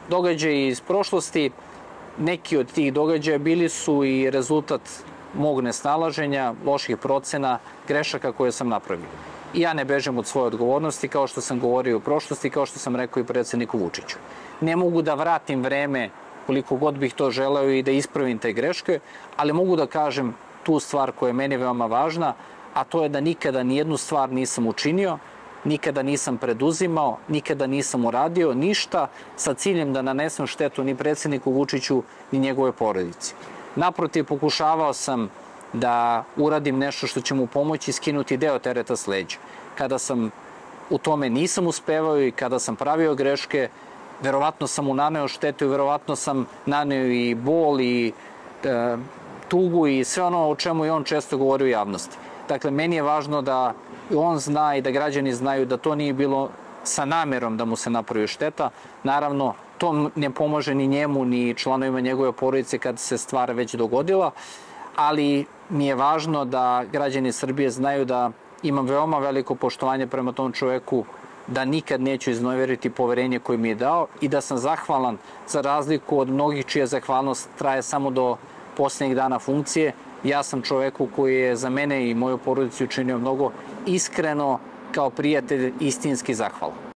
događaji iz prošlosti, neki od tih događaja bili su i rezultat mog nesnalaženja, loših procena, grešaka koje sam napravio. I ja ne bežem od svoje odgovornosti, kao što sam govorio u prošlosti, kao što sam rekao i predsedniku Vučiću. Ne mogu da vratim vreme koliko god bih to želeo i da ispravim te greške, ali mogu da kažem tu stvar koja je meni veoma važna, a to je da nikada nijednu stvar nisam učinio, nikada nisam preduzimao, nikada nisam uradio ništa sa ciljem da nanesem štetu ni predsedniku Vučiću ni njegove porodici. Naprotiv, pokušavao sam da uradim nešto što će mu pomoći skinuti deo tereta s leđa. Kada sam u tome nisam uspevao i kada sam pravio greške, verovatno sam mu naneo štetu i verovatno sam naneo i bol i tugu i sve ono o čemu je on često govorio u javnosti. Dakle, meni je važno da on zna i da građani znaju da to nije bilo sa namerom da mu se napravi šteta. Naravno, to ne pomaže ni njemu, ni članovima njegove porodice kad se stvar već dogodila, ali mi je važno da građani Srbije znaju da imam veoma veliko poštovanje prema tom čoveku, da nikad neću iznoveriti poverenje koje mi je dao i da sam zahvalan za razliku od mnogih čija zahvalnost traje samo do poslednjih dana funkcije. Ja sam čoveku koji je za mene i moju porodicu učinio mnogo, iskreno kao prijatelj istinski zahvalan.